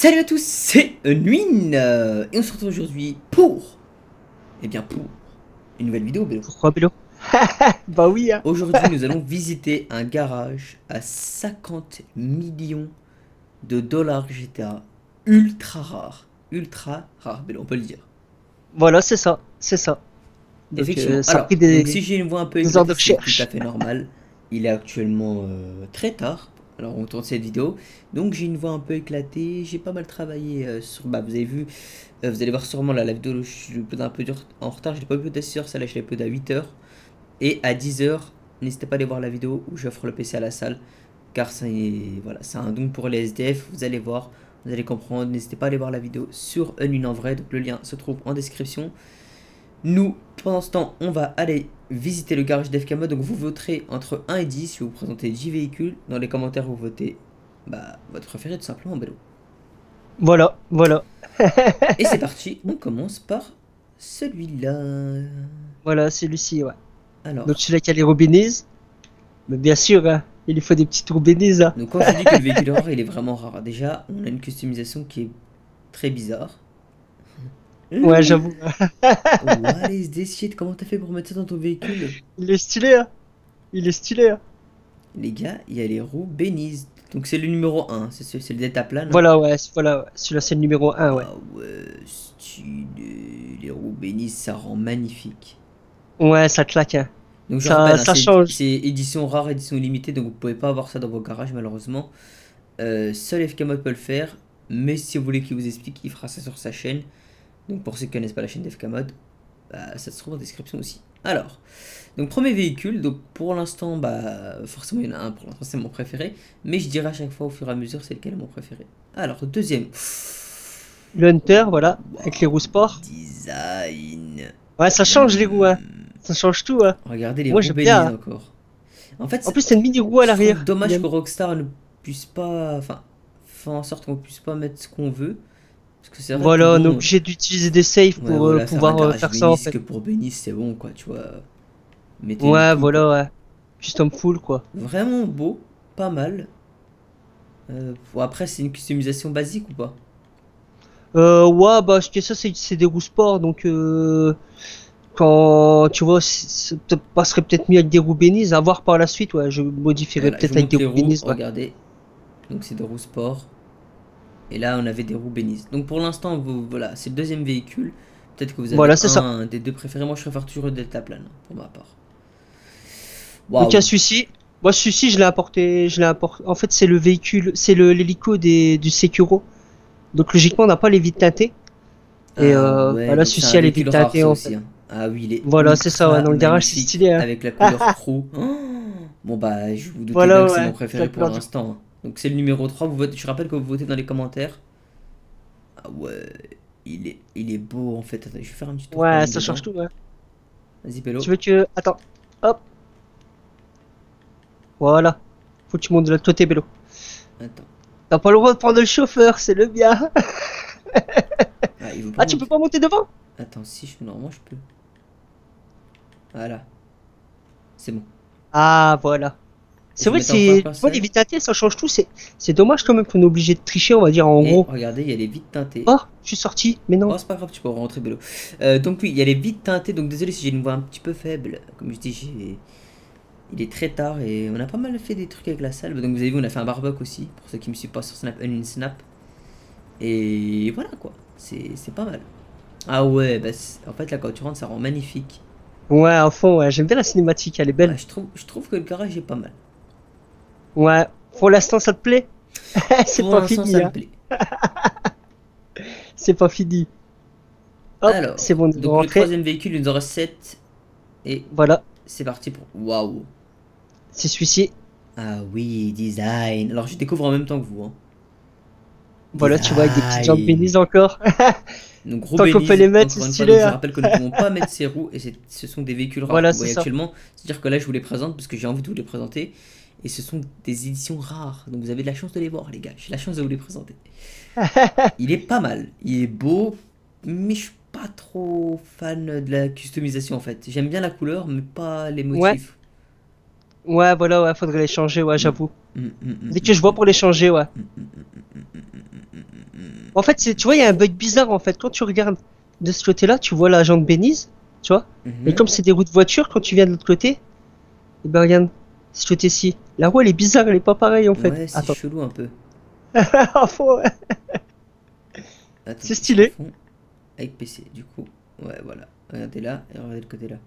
Salut à tous, c'est Nwin et on se retrouve aujourd'hui pour une nouvelle vidéo, Bélo. Pourquoi Bélo? Bah oui, hein. Aujourd'hui, nous allons visiter un garage à 50 millions de dollars GTA, ultra rare, Bélo, on peut le dire. Voilà, c'est ça, c'est ça. Donc Effectivement. ça a Alors, pris donc si j'ai une voix un peu des heures de éclatée, c'est tout à recherche. fait normal. Il est actuellement très tard. Alors, on tourne cette vidéo. Donc, j'ai une voix un peu éclatée. J'ai pas mal travaillé sur. Bah, vous avez vu, vous allez voir sûrement là, la vidéo. Je suis un peu en retard. Je l'ai pas uploadé à 6 heures. Celle-là, je l'ai uploadé à 8 heures. Et à 10 heures, n'hésitez pas à aller voir la vidéo où j'offre le PC à la salle. Car voilà, c'est un don pour les SDF. Vous allez voir, vous allez comprendre. N'hésitez pas à aller voir la vidéo sur Unwin en vrai. Donc, le lien se trouve en description. Nous, pendant ce temps, on va aller visiter le garage d'FK Mode. Donc vous voterez entre 1 et 10 si vous présentez 10 véhicules. Dans les commentaires, vous votez votre préféré tout simplement, Bélo. Voilà, voilà. Et c'est parti, on commence par celui-là. Voilà, c'est Lucie, ouais. Alors, Donc celui-là qui a les Robinies. Mais bien sûr, hein, il lui faut des petites Robinies, hein. donc quand je dis que le véhicule est rare, il est vraiment rare. Déjà, on a une customisation qui est très bizarre. Ouais, j'avoue. What is this shit? Comment t'as fait pour mettre ça dans ton véhicule? Il est stylé, hein. Il est stylé, hein. Les gars, il y a les roues bénises. Donc c'est le numéro 1, c'est le deltaplane. Voilà, ouais, voilà. Celui-là, c'est le numéro 1, ouais. Ah ouais, stylé. Les roues bénies, ça rend magnifique. Ouais, ça claque, hein. Donc je rappelle, hein, Ça change. c'est édition rare, édition limitée, donc vous pouvez pas avoir ça dans vos garages malheureusement. Seul FK Mode peut le faire, mais si vous voulez qu'il vous explique, il fera ça sur sa chaîne. Donc pour ceux qui connaissent pas la chaîne d'FK Mode, bah, ça se trouve en description aussi. Alors, donc premier véhicule, donc pour l'instant, bah forcément il y en a un, pour l'instant c'est mon préféré, mais je dirai à chaque fois au fur et à mesure c'est lequel est mon préféré. Alors, deuxième. Le Hunter, voilà, Wow, avec les roues sport. design. Ouais, ça change les roues, hein. Ça change tout, hein. Regardez les Moi, roues j'aime bénies bien, hein. encore. En fait, En plus, c'est une mini roue à je trouve l'arrière. dommage que Rockstar ne puisse pas, enfin, faire en sorte qu'on puisse pas mettre ce qu'on veut. Parce que c'est vrai que Voilà, on est bon, obligé d'utiliser des saves ouais, pour voilà, faire un pouvoir garage faire ça en bénisse que fait. pour bénisse, c'est bon, quoi, tu vois. Mettez Ouais, tout, quoi. voilà, ouais. Custom full, quoi. Vraiment beau, pas mal. Bon, après, c'est une customisation basique ou pas? Ouais, bah, ce que ça, c'est des roues sport, donc quand tu vois, ça passerait peut-être mieux avec des roues bénises, à voir par la suite, ouais. Je modifierais Voilà, je peut-être vous avec montre des les roues roues, bénises, ouais. regardez. Donc c'est des roues sport. Et là, on avait des roues bénisses. Donc pour l'instant, voilà, c'est le deuxième véhicule. Peut-être que vous avez Voilà, c'est ça. un des deux préférés. Moi, je préfère toujours le deltaplane, pour ma part. Donc, Waouh. celui-ci, moi, celui-ci, je l'ai apporté. En fait, c'est le véhicule, c'est l'hélico du Sekiro. Donc, logiquement, on n'a pas les vitres teintées. Et Ah ouais, voilà, donc c'est celui-ci un a les véhicule vitres rare teintées, ça en aussi, fait. hein. Ah oui, il est Voilà, c'est ça, ouais. ultra Dans le garage, c'est magnifique stylé, hein. avec la couleur crew. Oh, bon bah, je vous doutez bien Voilà, que c'est mon ouais. C'est préféré la pour couleur du. l'instant, hein. Donc c'est le numéro 3. Vous votez, je rappelle que vous votez dans les commentaires. Ah ouais, il est beau en fait. Attends, je vais faire un petit tour quand Ouais, même ça dedans. change tout, ouais. Vas-y, Pélo. Tu veux que. Attends. Hop. Voilà. Faut que tu montes de l'autre côté, Bélo. Attends. T'as pas le droit de prendre le chauffeur, c'est le bien. Ah, il veut pas Ah, tu peux monter. pas monter devant? Attends, si je normalement je peux. Voilà, c'est bon. Ah, voilà. Et C'est vous vrai, mettez en première tu vois, les personne. vitres teintées, ça change tout. C'est dommage quand même qu'on est obligé de tricher, on va dire, en Et gros. regardez, il y a les vitres teintées. Oh, je suis sorti, mais non. Oh, c'est pas grave, tu peux rentrer, Bélo. Donc oui, il y a les vitres teintées. Donc désolé si j'ai une voix un petit peu faible. Comme je dis, il est très tard et on a pas mal fait des trucs avec la salle. Donc vous avez vu, on a fait un barbecue aussi. Pour ceux qui me suivent pas sur Snap, Unwin Snap. Et voilà quoi, c'est pas mal. Ah ouais, bah en fait là quand tu rentres ça rend magnifique. Ouais, à fond, ouais. J'aime bien la cinématique, elle est Ouais, belle. je trouve que le garage est pas mal. Ouais. Pour l'instant, ça te plaît? C'est Pour pas l'instant ça fini, me hein. plaît. C'est pas fini. Hop, c'est Alors, bon, de donc le rentrer. troisième véhicule, il nous en reste 7. Et Voilà, c'est parti pour... Waouh. c'est celui-ci. Ah oui, design. Alors je découvre en même temps que vous, hein. Voilà, tu vois, avec des petites jambes Design. bénises encore. Donc roues Tant qu'on peut les bénises, mettre, c'est encore une fois. Donc stylé, je hein. rappelle que nous ne pouvons pas mettre ces roues. Et ce sont des véhicules rares que Voilà, vous c'est voyez ça. actuellement. C'est-à-dire que là je vous les présente parce que j'ai envie de vous les présenter. Et ce sont des éditions rares. Donc vous avez de la chance de les voir les gars. J'ai la chance de vous les présenter. Il est pas mal. Il est beau. Mais je suis pas trop fan de la customisation en fait. J'aime bien la couleur mais pas les Ouais, motifs. ouais, voilà, ouais, faudrait les changer, ouais, j'avoue. Dès que je vois pour les changer, ouais. En fait, tu vois, il y a un bug bizarre en fait. Quand tu regardes de ce côté-là, tu vois la jante Benize, tu vois. Et comme c'est des roues de voiture, quand tu viens de l'autre côté, et ben regarde, ce côté-ci. La roue elle est bizarre, elle est pas pareille en fait. Ouais, c'est Attends. chelou un peu. À fond, ouais. Attends, C'est je stylé. confonds avec PC, du coup. Ouais, voilà. Regardez là et regardez le côté là.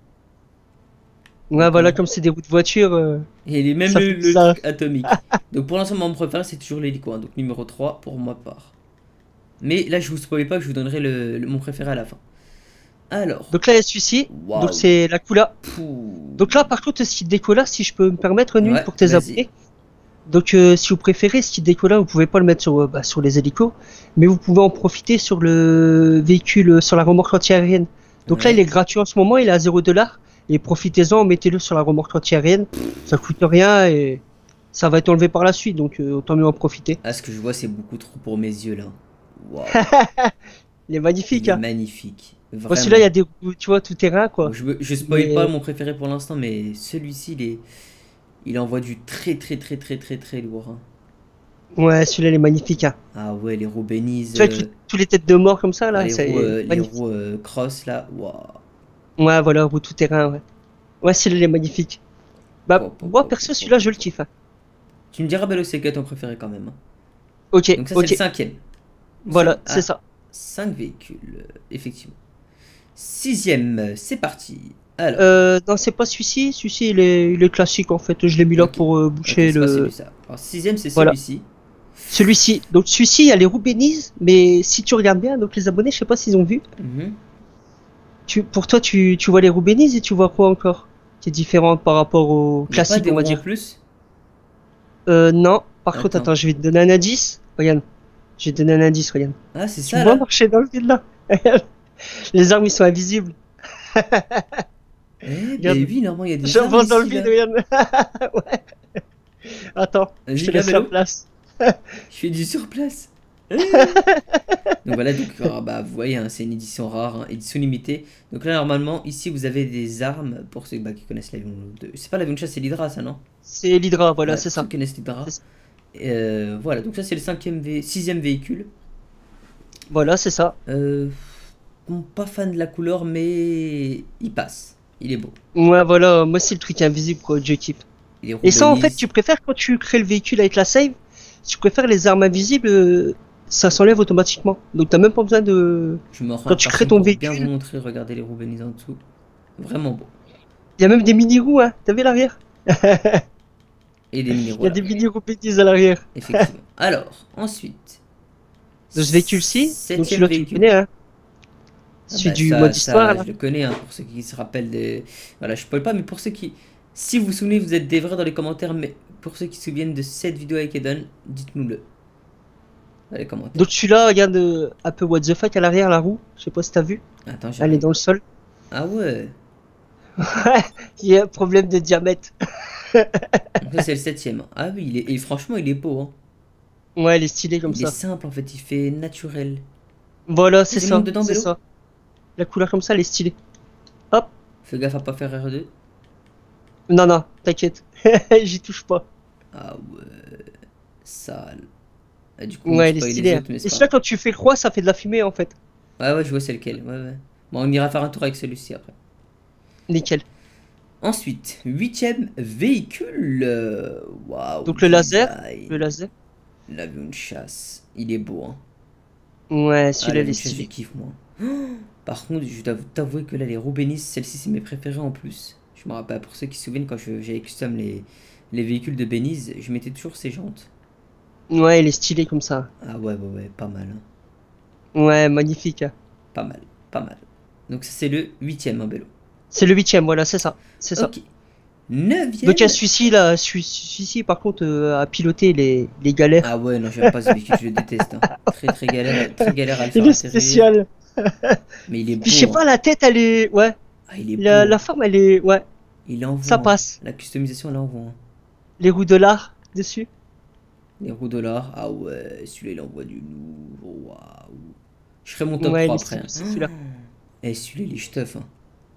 Ouais, Donc, voilà, comme c'est des roues de voiture, et il est même ça fait le bizarre. truc atomique. Donc pour l'instant, mon préféré, c'est toujours l'hélico, hein. Donc numéro 3 pour ma part. Mais là, je vous spoil pas que je vous donnerai mon préféré à la fin. Alors, Donc là, il y a celui-ci. Donc waouh. c'est la Kula. Pouh. Donc là, par contre, ce kit déco là, si je peux me permettre, Nuit, Ouais, pour tes vas-y. abonnés. Donc si vous préférez ce kit déco là, vous pouvez pas le mettre sur, sur les hélicos, mais vous pouvez en profiter sur le véhicule, sur la remorque anti-aérienne. Donc là, il Ouais. est gratuit en ce moment, il est à 0 $. Et profitez-en, mettez-le sur la remorque anti-aérienne. Ça coûte rien et ça va être enlevé par la suite, donc autant mieux en profiter. Ah, ce que je vois, c'est beaucoup trop pour mes yeux là. Waouh. Il est magnifique, Il est hein. magnifique. Bon, celui-là, il y Vraiment. a des roues, tu vois, tout terrain, Bon, quoi. je spoil pas Mais mon préféré pour l'instant, mais celui-ci, il envoie du très très très très très très lourd, hein. ouais, celui-là, il est magnifique, hein. Ah ouais, les roues Benize, Tu vois, tous les têtes de mort comme ça, ah, là, c'est les magnifique. roues cross là. Waouh. Ouais, voilà, roue tout terrain, ouais. Ouais, celui-là, il est magnifique. Bah, Pop, pop, moi, pop, pop, perso, pop, celui-là, je pop, le pop. kiffe, hein. Tu me diras, Bello, c'est quel ton préféré quand même, hein. Ok, Donc ça, c'est le ok. cinquième. Voilà, c'est Ah, ça. 5 véhicules, effectivement. Sixième, c'est parti. Alors, Non, c'est pas celui-ci. Celui-ci, il est classique, en fait. Je l'ai mis là ok. pour Ok, boucher c'est pas le... celui-là. Alors, sixième, c'est Voilà. celui-ci. Celui-ci. Donc, celui-ci, il y a les roues Benize, mais si tu regardes bien, donc les abonnés, je sais pas s'ils ont vu. Mhm. Pour toi, tu vois les roues Benize et tu vois quoi encore qui est différente par rapport au Il n'y a pas classique, des on va roues en dire. plus? Non. Par contre, Attends. attends, je vais te donner un indice. Regarde. Je vais te donner un indice, regarde. Ah, c'est Tu ça vois là? marcher dans le vide là. Les armes, ils sont invisibles. Eh ben Regarde. oui, normalement, il y a des armes J'avance dans le ici vide, là. regarde. Ouais. Attends, je Vas-y, te viens, laisse la Bello. place. Je fais du surplace. Donc voilà, donc bah, vous voyez, hein, c'est une édition rare, hein, édition limitée. Donc là, normalement, ici, vous avez des armes pour ceux bah, qui connaissent l'avion de... C'est pas l'avion de chasse, c'est l'Hydra, ça, non? C'est l'Hydra, voilà, Ouais, c'est pour ceux ça. qui connaissent l'Hydra. C'est ça. Voilà, donc ça, c'est le sixième véhicule. Voilà, c'est ça. Bon, pas fan de la couleur, mais il passe. Il est beau. Ouais, voilà, moi c'est le truc invisible, quoi, je kiffe. Il est Et ça, en fait, roubenis. tu préfères quand tu crées le véhicule avec la save, tu préfères les armes invisibles, ça s'enlève automatiquement. Donc t'as même pas besoin de... Je me rends Quand à tu crées personne ton pour bien vous véhicule, montrer. Regardez les roubenis en dessous. Vraiment beau. il y a même des mini-roues, hein. T'as vu l'arrière? Et des Il y mini-roues a à des l'arrière. mini-roues pétisses à l'arrière. Effectivement. Alors, ensuite. De ce véhicule-ci, donc Septième celui-là tu le véhicule. connais, hein. Ah Celui bah du mode histoire, je là. le connais, hein, pour ceux qui se rappellent des... Voilà, je spoil pas, mais pour ceux qui... Si vous vous souvenez, vous êtes des vrais dans les commentaires, mais pour ceux qui se souviennent de cette vidéo avec Eden, dites-nous-le dans les commentaires. Donc celui-là, regarde un peu what the fuck à l'arrière, la roue. Je sais pas si t'as vu. Attends, Elle est j'arrive. dans le sol. Ah ouais. Ouais, il y a un problème de diamètre. Donc ça, c'est le septième. Ah oui, et franchement, il est beau, hein. Ouais, elle est stylée comme Il est ça. simple, en fait, il fait naturel. Voilà, c'est Vas-y, monte ça, dedans, c'est Bélo. ça. La couleur comme ça, elle est stylée. Hop. Fais gaffe à pas faire R2. Non, non, t'inquiète. J'y touche pas. Ah ouais. Sale. Ah, du coup, on Ouais, elle est spoil les stylée, hein. autres, mais Et c'est pas celui-là, grave. quand tu fais croix, ça fait de la fumée, en fait. Ouais, ouais, je vois c'est lequel. Ouais, ouais. Bon, on ira faire un tour avec celui-ci après. Nickel. Ensuite, huitième véhicule. Waouh, Donc le laser. design. Le laser. L'avion de chasse. Il est beau, hein. Ouais, Ah, celui-là, il l'avion est de chasse, je stylé. kiffe, moi. Par contre, je dois t'avouer que là, les Roubenis, celle-ci, c'est mes préférés en plus. Je me rappelle, pour ceux qui se souviennent, quand j'avais custom les véhicules de Benize, je mettais toujours ces jantes. Ouais, il est stylé comme ça. Ah ouais, ouais, ouais, pas mal, hein. Ouais, magnifique, hein. Pas mal, pas mal. Donc ça, c'est le huitième, hein, Bello. C'est le huitième, voilà, c'est ça. C'est ça. Ok. Neuvième. Donc il y a celui-ci, là, celui-ci, par contre, à piloter les galères. Ah ouais, non, j'aime pas ce véhicule, je le déteste, hein. Très galère à le Il faire est atterrir. spécial. Mais il est Puis je sais beau, hein. pas, la tête, elle est... Ouais, Ah, il est beau, hein. la forme, elle est... Ouais, Il envoie, ça hein. passe. La customisation, elle envoie, hein. Les roues de l'art dessus. Les roues dollars. Ah ouais, celui-là, il envoie du lourd. Waouh. Je ferai mon top Ouais, 3 il est après, stylé, hein. celui-là. Et celui-là, il est stuff, hein.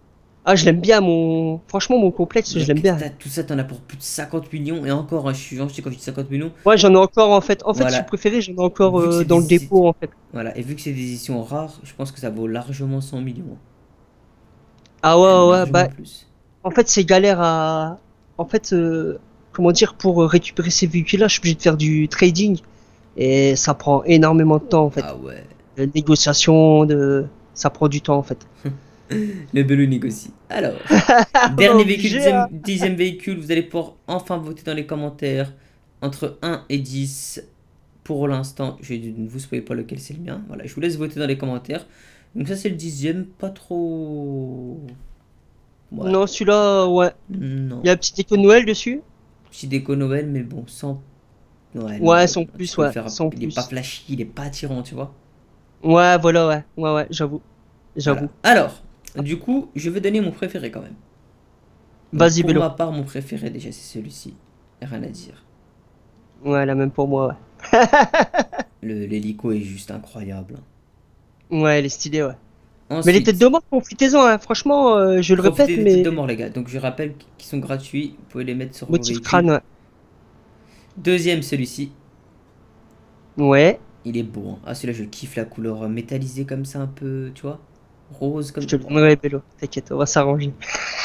Ah, je l'aime bien, mon. Franchement, mon complexe, je l'aime bien. Tout ça, t'en as pour plus de 50 millions. Et encore, hein, je suis gentil quand je dis 50 millions. Ouais, j'en ai encore en fait. En fait, celui Voilà. préféré, j'en ai encore Vu que c'est dans le dépôt en fait. voilà. Et vu que c'est des éditions rares, je pense que ça vaut largement 100 millions. Ah Même ouais, ouais, largement bah. plus. En fait, c'est galère à. En fait, comment dire, pour récupérer ces véhicules-là, je suis obligé de faire du trading. Et ça prend énormément de temps en fait. Ah ouais. De négociation, de. Ça prend du temps en fait. Le belou négocie. Alors, Ah bah, dernier véhicule, obligé, hein. dixième véhicule, vous allez pouvoir enfin voter dans les commentaires entre 1 et 10. Pour l'instant, je ne vous spoilez pas lequel c'est le mien. Voilà, je vous laisse voter dans les commentaires. Donc ça c'est le dixième, pas trop... Ouais, Non, celui-là, ouais. Il non. y a un petit déco de Noël dessus. Petit déco Noël, mais bon, sans... Ouais, non, Ouais, sans tu plus, peux le ouais. faire... Sans Il est pas plus. flashy, il est pas attirant, tu vois. Ouais, voilà, ouais. Ouais, ouais, j'avoue. Voilà. J'avoue. Alors, du coup, je vais donner mon préféré quand même. Donc Vas-y, pour Bélo. ma part, mon préféré déjà c'est celui-ci. Rien à dire. Ouais, la même pour moi, ouais. L'hélico est juste incroyable. Ouais, elle est stylée, ouais. Mais les têtes de Ensuite, mort, profitez-en, hein. Franchement, je le répète, profitez des têtes de mais mort les gars. Donc je rappelle qu'ils sont gratuits, vous pouvez les mettre sur vos motif véhicules. crâne, ouais. Deuxième celui-ci. Ouais, Il est beau, hein. Ah, celui-là, je kiffe la couleur métallisée comme ça, un peu, tu vois. Rose je comme. te le donnerai, Bélo. T'inquiète, on va s'arranger.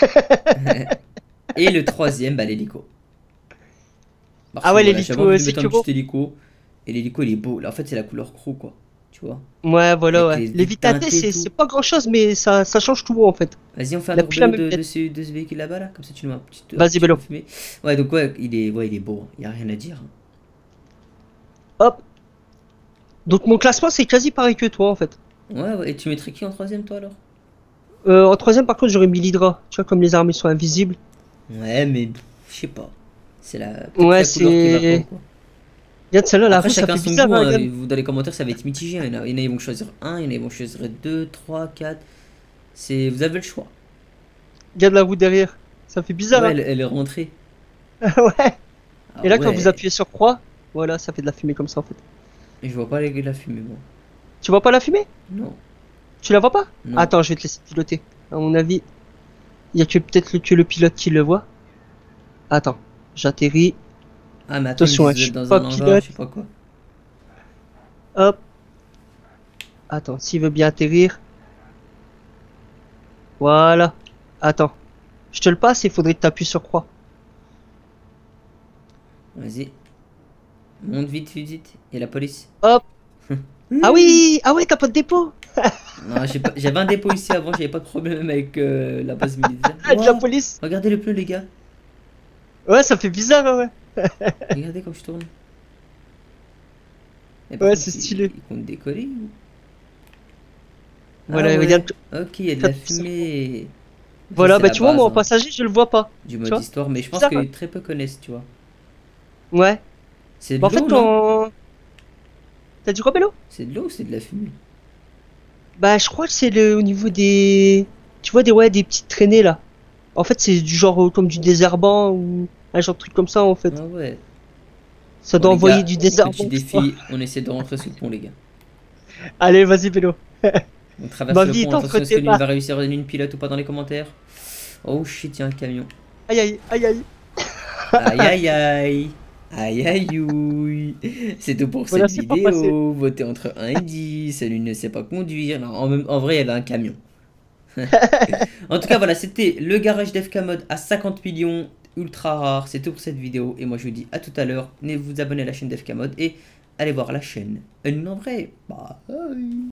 Et le troisième, bah, l'hélico. Parce Ah que ouais, voilà, j'avais l'hélico envie de mettre un Sekiro. petit hélico. Et l'hélico, il est beau. Là, en fait, c'est la couleur crew, quoi. Tu vois. Ouais, voilà, Avec ouais. les Les vitres Vita T, teintées et c'est tout. pas grand-chose, mais ça change tout, en fait. Vas-y, on fait un Il a tour plus la vélo même tête. de ce véhicule là-bas, là. Comme ça, tu nous mets un Vas-y, petit peu Bélo. fumé. Ouais, donc, ouais, il est beau. Il y a rien à dire. Hop. Donc mon classement, c'est quasi pareil que toi, en fait. Ouais, ouais. Et tu mettrais qui en troisième, toi, alors? En troisième, par contre, j'aurais mis l'Hydra. Tu vois, comme les armées sont invisibles. Ouais, mais je sais pas. C'est la peut-être Ouais, la couleur qui va pas, c'est. quoi. Regarde, celle-là, la Après, rouge, ça chacun fait son bizarre, goût, hein, hein. regarde. Dans les commentaires, ça va être mitigé, hein. Il y en a, ils vont choisir un, il y en a, ils vont choisir deux, trois, quatre. Vous avez le choix. Regarde la roue derrière. Ça fait bizarre, Ouais, hein. elle est rentrée. Ouais. Ah Et là, quand vous ouais. appuyez sur croix, voilà, ça fait de la fumée comme ça, en fait. Et je vois pas la fumée, moi. Tu vois pas la fumée? Non, Tu la vois pas? non. Attends, je vais te laisser piloter. À mon avis, il y a que peut-être que le pilote qui le voit. Attends, j'atterris. Ah, mais attends, ils me Attention, disent hein, que je vous suis êtes dans pas un hangar, pilote. je sais pas quoi. Hop. Attends, s'il veut bien atterrir. Voilà. Attends. Je te le passe, il faudrait que tu appuies sur croix. Vas-y. Monte vite, vite, vite. Il y a la police. Hop. Ah oui! Ah ouais, t'as pas de dépôt! Non, j'avais un dépôt ici avant, j'avais pas de problème avec la base militaire. Ah, de la Wow. police! Regardez le pneu, les gars. Ouais, ça fait bizarre, hein, ouais. Regardez comme je tourne. Mais par Ouais, contre, c'est stylé. il compte décoller ou... Ah Voilà, ouais, regarde. ok, il y a de la T'appuies sur croix. fumée. Ça, Voilà, c'est bah la tu vois, moi base, en hein, passager, je le vois pas. du Tu mode vois? histoire, mais je pense Bizarre, que hein. très peu connaissent, tu vois. Ouais. C'est Bah de en fait, l'eau, non? quand. T'as dit quoi, Bello? C'est de l'eau ou c'est de la fumée? Bah, je crois que c'est au niveau des. Tu vois, ouais, des petites traînées là. En fait, c'est du genre comme du désherbant ou un genre de truc comme ça en fait. Ah ouais. Ça Bon, doit les envoyer gars, du petit désherbant, je crois. défi, on essaie de rentrer sous le pont, les gars. Allez, vas-y, Bello. On traverse Ma le vie pont, est attention, entre est-ce que tes lui il mains. va réussir à donner une pilote ou pas dans les commentaires? Oh shit, il y a un camion. Aïe, aïe, aïe, aïe. Aïe aïe aïe. Aïe aïe ouille. C'est tout pour Voilà, cette c'est pas passé. vidéo. Votez entre 1 et 10. Lui ne sait pas conduire. Non, en vrai, elle a un camion. En tout cas, voilà, c'était le garage d'FK Mode à 50 millions. Ultra rare. C'est tout pour cette vidéo. Et moi, je vous dis à tout à l'heure. Venez vous abonner à la chaîne d'FK Mode et allez voir la chaîne. Non, en vrai, bye.